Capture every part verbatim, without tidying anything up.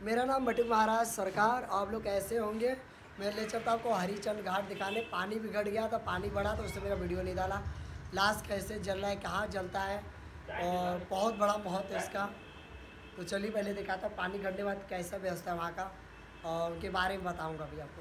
मेरा नाम बटुक महाराज सरकार। आप लोग कैसे होंगे? मैं ले चलता आपको हरिचंद घाट दिखाने। पानी बिगड़ गया था, पानी बढ़ा तो उससे मेरा वीडियो नहीं डाला। लाश कैसे जल रहा है, कहाँ जलता है, और बहुत बड़ा महत्व है इसका। तो चलिए पहले दिखाता पानी घटने के बाद कैसा व्यवस्था है वहाँ का, और उनके बारे में बताऊँगा अभी आपको।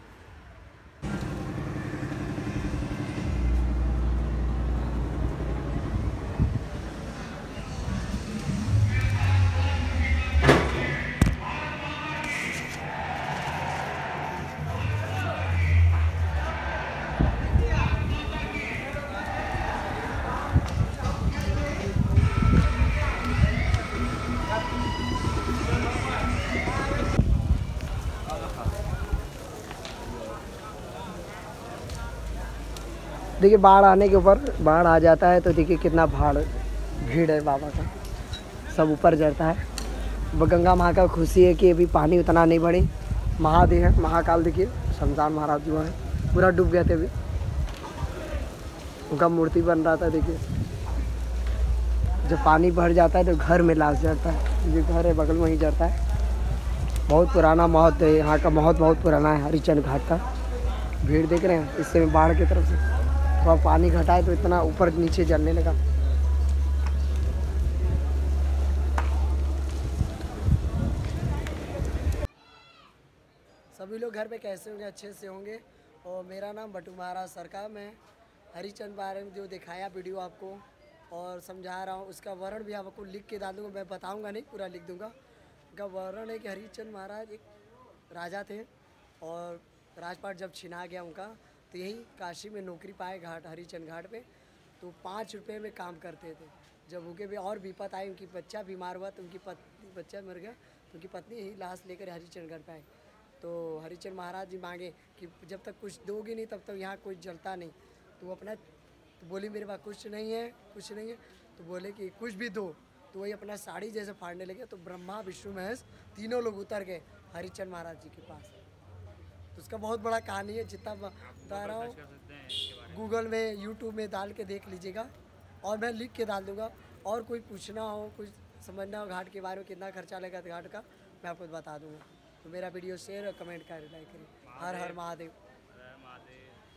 देखिए बाढ़ आने के ऊपर बाढ़ आ जाता है तो देखिए कितना भाड़ भीड़ है बाबा का, सब ऊपर जाता है। वो गंगा माँ का खुशी है कि अभी पानी उतना नहीं बढ़ी। महादेव है, महाकाल देखिए शमशान महाराज जो है पूरा डूब गए थे। अभी उनका मूर्ति बन रहा था। देखिए जब पानी भर जाता है तो घर में लाश जड़ता है। जो घर है बगल में ही जड़ता है। बहुत पुराना महत्व है यहाँ का, महत्व बहुत पुराना है हरिचंद घाट का। भीड़ देख रहे हैं, इससे बाढ़ की तरफ से थोड़ा तो पानी घटा है तो इतना ऊपर नीचे जलने लगा। सभी लोग घर पे कैसे होंगे? अच्छे से होंगे। और मेरा नाम बटुक महाराज सरकार। मैं हरिचंद बारे में जो दिखाया वीडियो आपको और समझा रहा हूँ, उसका वर्णन भी आपको लिख के डाल दूँगा। मैं बताऊँगा नहीं, पूरा लिख दूँगा। उनका वर्णन है कि हरिचंद महाराज एक राजा थे और राजपाट जब छिना गया उनका, तो यहीं काशी में नौकरी पाए घाट हरिचंद घाट पे। तो पाँच रुपये में काम करते थे। जब उनके भी और विपत आई, उनकी बच्चा बीमार हुआ तो उनकी पत्नी बच्चा मर गया तो उनकी पत्नी यही लाश लेकर हरिचंद घाट पे आई। तो हरिचंद महाराज जी मांगे कि जब तक कुछ दोगे नहीं तब तक यहाँ कोई जलता नहीं। तो वो अपना तो बोली मेरे पास कुछ नहीं है, कुछ नहीं है। तो बोले कि कुछ भी दो। तो वही अपना साड़ी जैसे फाड़ने लगे तो ब्रह्मा विष्णु महेश तीनों लोग उतर गए हरिचंद महाराज जी के पास। तो उसका बहुत बड़ा कहानी है, जितना बता रहा हूँ गूगल में यूट्यूब में डाल के देख लीजिएगा, और मैं लिख के डाल दूँगा। और कोई पूछना हो, कुछ समझना हो घाट के बारे में, कितना खर्चा लगेगा घाट का, मैं आपको बता दूँगा। तो मेरा वीडियो शेयर और कमेंट कर लाइक करिए। हर हर महादेव।